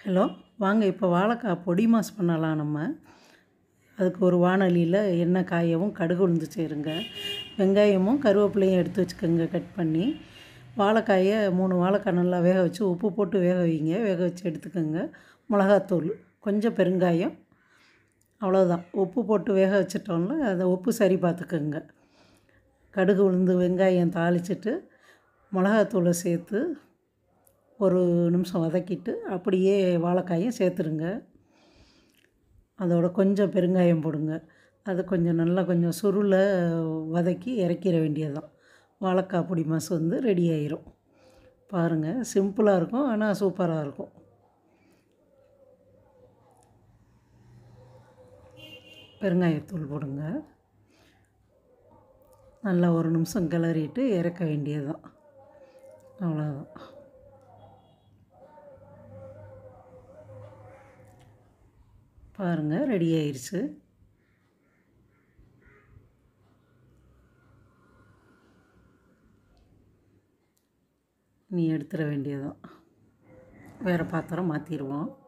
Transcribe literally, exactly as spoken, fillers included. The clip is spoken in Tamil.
ஹலோ, வாங்க இப்போ வாழைக்காய் பொடி மாஸ் பண்ணலாம் நம்ம. அதுக்கு ஒரு வாணலியில் எண்ணெய் காயவும் கடுகு உளுந்து சேருங்க. வெங்காயமும் கருவேப்பிலையும் எடுத்து வச்சுக்கோங்க கட் பண்ணி. வாழைக்காயை மூணு வாழைக்காய் நல்லா வேக வச்சு உப்பு போட்டு வேக வைங்க. வேக வச்சு எடுத்துக்கோங்க. மிளகாத்தூள், கொஞ்சம் பெருங்காயம், அவ்வளோதான். உப்பு போட்டு வேக வச்சிட்டோம்னா அதை உப்பு சரி பார்த்துக்கோங்க. கடுகு உளுந்து வெங்காயம் தாளிச்சிட்டு மிளகாத்தூளை சேர்த்து ஒரு நிமிஷம் வதக்கிட்டு அப்படியே வாழைக்காயும் சேர்த்துருங்க. அதோட கொஞ்சம் பெருங்காயம் போடுங்க. அது கொஞ்சம் நல்லா கொஞ்சம் சுருள வதக்கி இறக்கிற வேண்டியது தான். வாழைக்காய் பொடி மாஸ் வந்து ரெடி ஆயிரும். பாருங்கள், சிம்பிளாக இருக்கும், ஆனால் சூப்பராக இருக்கும். பெருங்காயத்தூள் போடுங்க. நல்லா ஒரு நிமிஷம் கிளறிட்டு இறக்க வேண்டியது தான். அவ்வளோதான். பாருங்கள், ரெடி ஆயிடுச்சு. நீ எடுத்துட வேண்டியதுதான். வேறு பாத்திரம் மாற்றிடுவோம்.